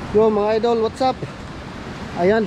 Yo mga idol, what's up? Ayan.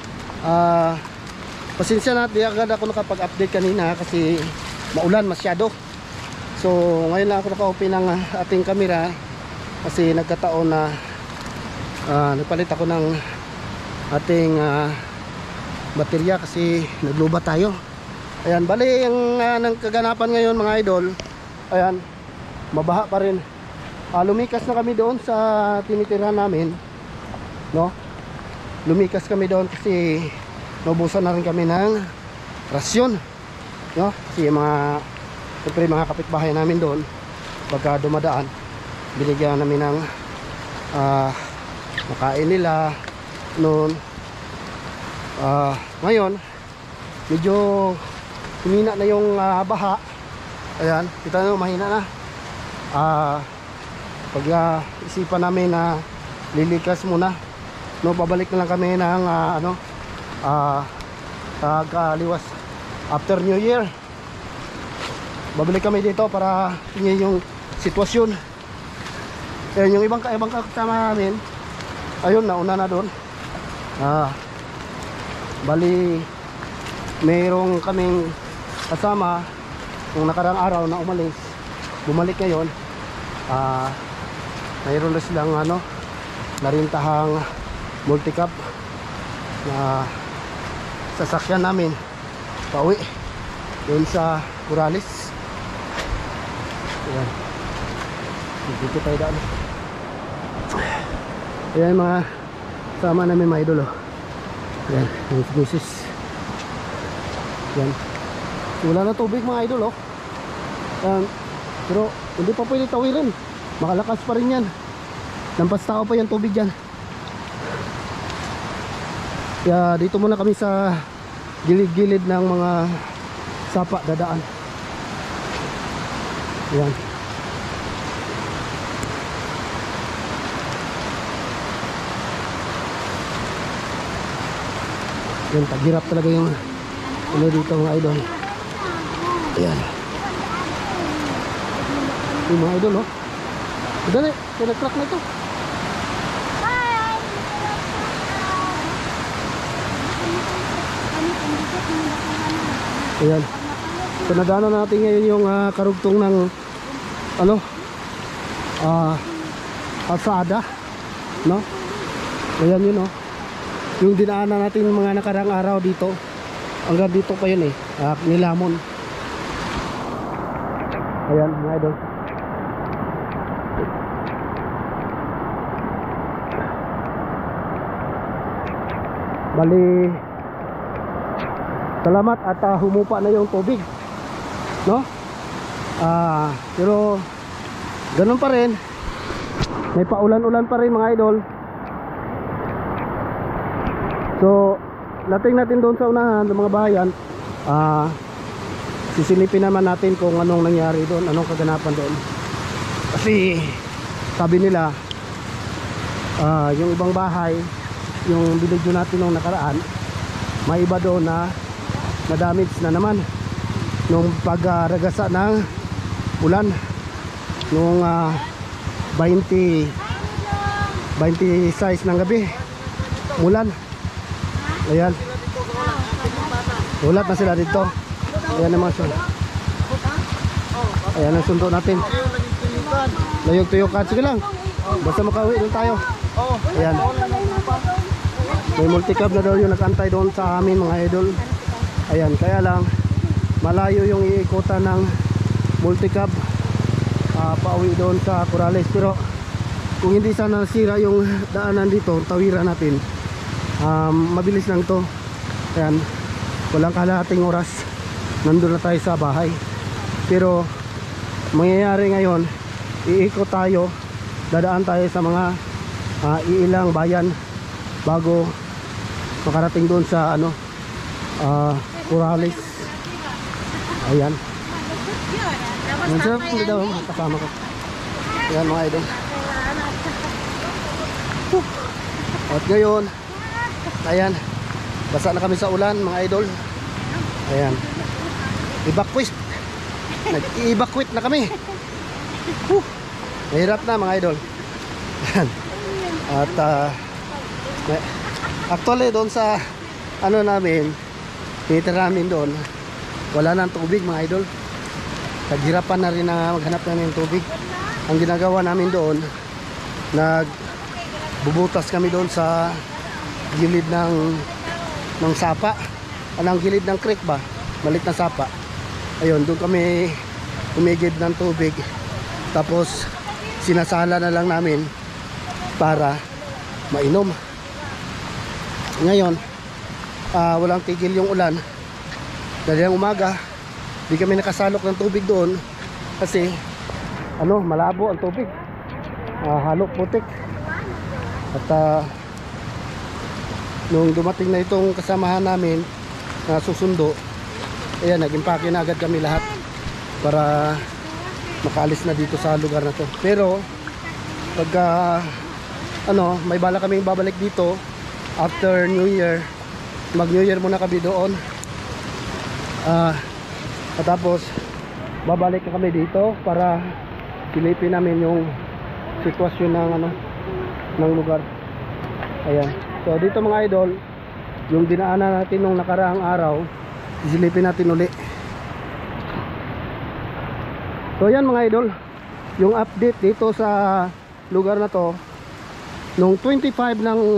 Pasensya na, di agad ako nakapag-update kanina kasi maulan masyado. So ngayon lang ako naka-open ng ating camera kasi nagkataon na nagpalit ako ng ating baterya kasi nagluba tayo. Ayan, bali ang ng kaganapan ngayon mga idol. Ayan, mabaha pa rin. Lumikas na kami doon sa tinitirahan namin, no? Lumikas kami doon kasi naubusan na rin kami ng rasyon, no? Kasi siyempre mga kapitbahay namin doon, pagka dumadaan, binigyan namin ng makain nila noon. Ngayon medyo humina na yung baha. Ayan, kita nyo, mahina na. Isipan namin na lilikas muna, no? Babalik na lang kami ng liwas after New Year. Babalik kami dito para tingnan yung sitwasyon. Ayan, yung ibang kasama namin, ayun, nauna na doon. Bali mayroong kaming kasama nung nakarang araw na umalis, bumalik ngayon. Mayroon na silang narintahang multicab na sasakyan namin pauwi doon sa Corrales. Ayan, dito tayo daan. Ayan mga sama namin mga idol, oh. Ayan, yung misis. Ayan, wala na tubig mga idol, oh. Pero hindi pa pwede tawilin, makalakas pa rin yan. Lampas tao pa yung tubig dyan. Kaya dito muna kami sa gilid-gilid ng mga sapa dadaan. Ayan. Yan, taghirap talaga yung dito mga idol. Ayan. Yung mga idol, oh. Dali, nag-crack na ito. Ayan. So nadaanan natin ngayon yung karugtong ng kalsada, no? Ayan yun, oh. Yung dinaanan natin mga nakarang araw dito, hanggang dito pa yun, Nilamon. Ayan mga idol. Bali, salamat at humupa na yung tubig, no? Pero ganun pa rin, may paulan-ulan pa rin mga idol. So lating natin doon sa unahan ng mga bahayan, sisilipin naman natin kung anong nangyari doon, anong kaganapan doon. Kasi sabi nila, yung ibang bahay, yung binidyo natin nung nakaraan, may iba doon na damage na naman nung pagragasa ng ulan nung 26 ng gabi, ulan. Ayan, ulat na sila dito. Ayan naman siya. Ayan ang sundo natin. Layog-tuyukan, sige lang, basta makauwi doon tayo. Ayan, may multicab na daw yung nakantay doon sa amin mga idol. Ayan, kaya lang malayo yung iikutan ng multicab pauwi doon sa Corrales. Pero kung hindi sana nasira yung daanan dito, tawiran natin, mabilis lang to. Ayan, walang kalahating oras nandun na tayo sa bahay. Pero mangyayari ngayon, iikot tayo, dadaan tayo sa mga iilang bayan bago makarating doon sa Corrales. Ayan, nandiyan po daw kasama ko. Ayan mga idol. At ngayon, ayan, basa na kami sa ulan mga idol. Ayan, nag-evacuate na kami. Mahirap na mga idol. Ayan. At Actually doon sa ano namin, tinitira namin doon, wala nang tubig mga idol. Naghirapan na rin na maghanap namin ng tubig. Ang ginagawa namin doon, nagbubutas kami doon sa gilid ng sapa, anong gilid ng creek ba, malit na sapa. Ayun, doon kami umigib ng tubig, tapos sinasala na lang namin para mainom. Ngayon walang tigil yung ulan. Dahil ang umaga di kami nakasalok ng tubig doon kasi malabo ang tubig, halok putik. At nung dumating na itong kasamahan namin na susundo, ayan, nag-impake na agad kami lahat para makaalis na dito sa lugar na to. Pero pagka may bala kaming babalik dito after New Year, mag New Year muna kami doon, at tapos babalik na kami dito para silipin namin yung sitwasyon ng lugar. Ayan, so dito mga idol, yung dinaanan natin nung nakaraang araw, silipin natin uli. So yan mga idol, yung update dito sa lugar na to. Nung 25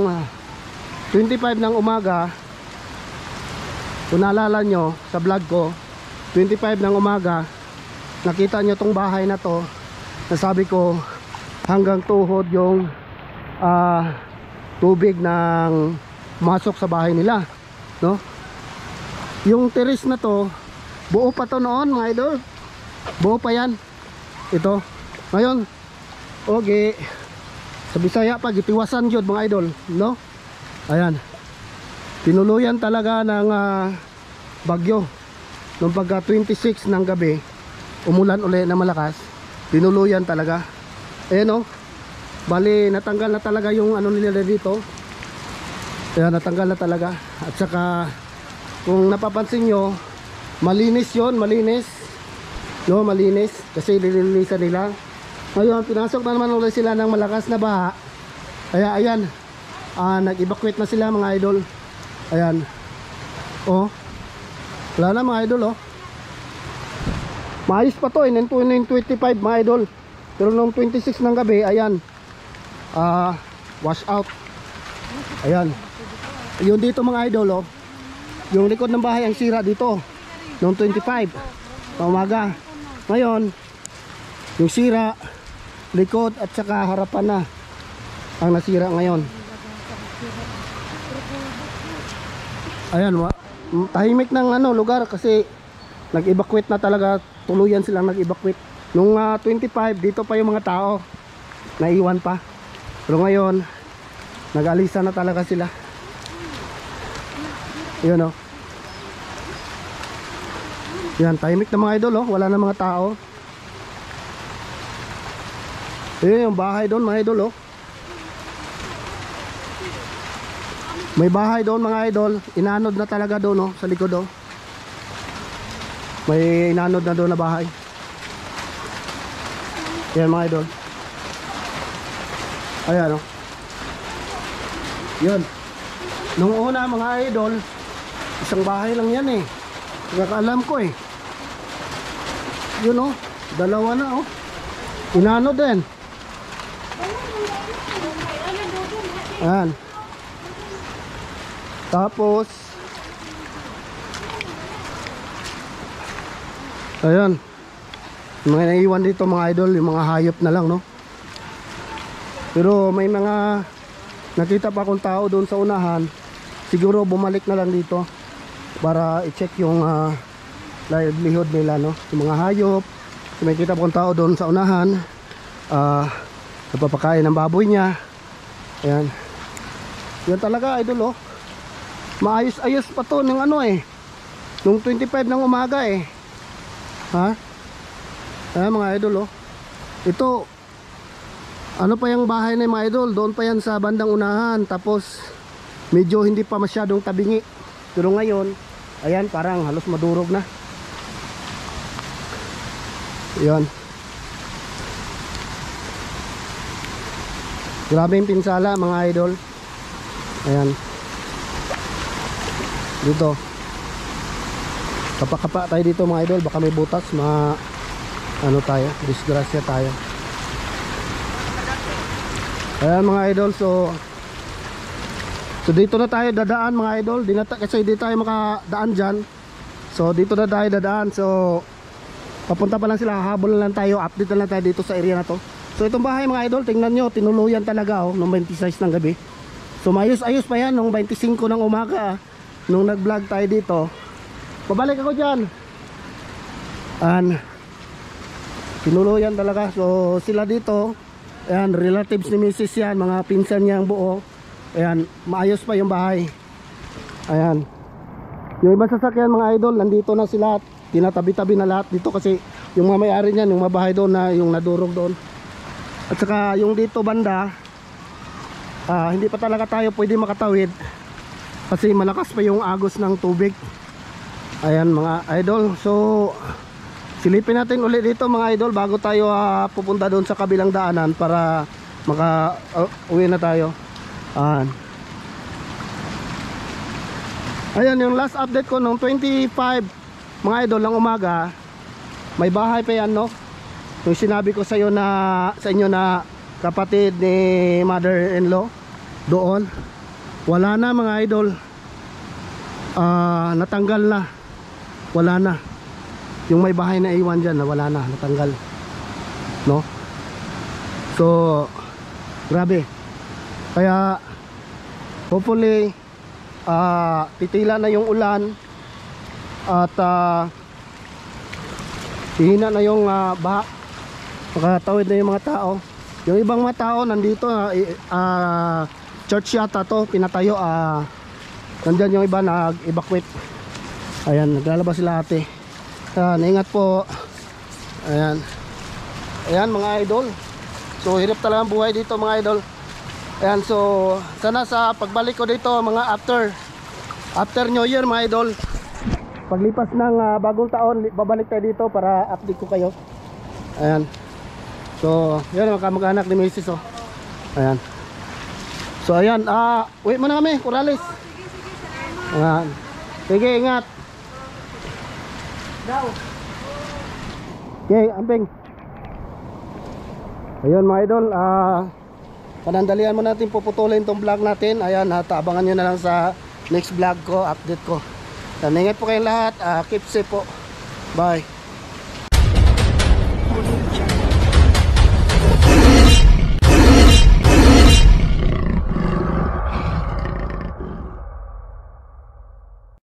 ng umaga, kung naalala nyo sa vlog ko, 25 ng umaga, nakita nyo tong bahay na to, nasabi ko hanggang tuhod yung tubig ng masok sa bahay nila, no? Yung terrace na to, buo pa to noon mga idol, buo pa yan. Ito ngayon, okay, sa Bisaya pa gitiwasan jud mga idol, no? Ayan, tinuluyan talaga ng bagyo. Nung pagka 26 ng gabi, umulan uli na malakas, tinuluyan talaga. Ayan, no? Bali natanggal na talaga yung nila dito. Ayan, natanggal na talaga. At saka kung napapansin nyo, malinis yon, malinis, no? Malinis kasi nililinisan nila. Ngayon pinasok na naman ulit sila ng malakas na baha. Kaya ayan, nag-evacuate na sila mga idol. Ayan, oh, wala na mga idol, oh. Maayos pa to, nung 25 mga idol. Pero nung 26 ng gabi, ayan, wash out. Ayan, yun dito mga idol, oh, yung likod ng bahay ang sira dito nung 25 na umaga. Ngayon yung sira likod at saka harapan na ang nasira ngayon. Ayan, tahimik ng lugar kasi nag-evacuate na talaga, tuluyan silang nag-evacuate. Nung 25 dito pa yung mga tao, naiwan pa. Pero ngayon nag-alisa na talaga sila. Yun, oh. Yan, tahimik na mga idol, oh. Wala na mga tao. Yun yung bahay doon mga idol, oh. May bahay doon mga idol, inanod na talaga doon, oh, sa likod, oh. May inanod na doon na bahay. Yan mga idol. Ayan, oh. Yun. Nung una mga idol, isang bahay lang yan, eh. Nakakaalam ko, eh. Yun, oh. Dalawa na, oh. Inanod din. Ayan. Tapos ayan, mga naiwan dito mga idol, yung mga hayop na lang, no? Pero may mga nakita pa akong tao doon sa unahan. Siguro bumalik na lang dito para i-check yung livelihood nila, no? Yung mga hayop. May kita pa akong tao doon sa unahan, napapakain ng baboy niya. Ayan. Yan talaga idol, oh. Maayos-ayos pa to ng nung 25 ng umaga, eh. Ha? Ayan mga idol, oh. Ito, pa yung bahay na mga idol, doon pa yan sa bandang unahan. Tapos medyo hindi pa masyadong tabingi. Pero ngayon, ayan, parang halos madurog na. Ayan. Grabe yung pinsala mga idol. Ayan. Dito. Kapakapa tayo dito mga idol, baka may butas, ano tayo, disgrasya tayo. Ayan mga idol, so dito na tayo dadaan mga idol. Kasi di tayo makadaan dyan. So dito na tayo dadaan. So papunta pa lang sila, habol na lang tayo, update na lang tayo dito sa area na to. So itong bahay mga idol, tingnan nyo, tinuluyan talaga nung 26 ng gabi. So mayos-ayos pa yan nung 25 ng umaga nung nag-vlog tayo dito. Pabalik ako dyan. Tinuluyan talaga. So sila dito, ayan, relatives ni Mrs. yan, mga pinsan niya ang buo. Ayan, maayos pa yung bahay. Ayan. Yung iba sasakyan mga idol, nandito na sila. Tinatabi-tabi na lahat dito kasi yung mga may-ari niyan, yung mabahay doon na yung nadurog doon. At saka yung dito banda, hindi pa talaga tayo pwede makatawid kasi malakas pa yung agos ng tubig. Ayan mga idol. So silipin natin ulit dito mga idol bago tayo pupunta doon sa kabilang daanan para uwi na tayo. Ayan yung last update ko nung 25 mga idol ng umaga. May bahay pa yan, no? Yung sinabi ko sa inyo na kapatid ni mother-in-law doon, wala na mga idol. Natanggal na. Wala na. Yung may bahay na iwan dyan, wala na, natanggal, no? So grabe. Kaya hopefully titila na yung ulan at hihina na yung baha, makatawid na yung mga tao. Yung ibang mga tao nandito, church yata to, pinatayo. Nandyan yung iba nag-evacuate. Ayan, naglalabas sila ate. Ingat po. Ayan. Ayan mga idol. So hirap talaga ang buhay dito mga idol. Ayan, so sana sa pagbalik ko dito mga after New Year mga idol, paglipas ng bagong taon, babalik tayo dito para update ko kayo. Ayan. So yan mga kamag-anak ni Mrs. Oh. Ayan. So ayan, wait muna kami, Corales. Ayan. Sige, ingat. Okay, amping. Ayun mga idol, panandalian mo natin, puputulin tong vlog natin. Ayan, abangan nyo na lang sa next vlog ko, update ko. Ingat po kayong lahat, keep safe po. Bye.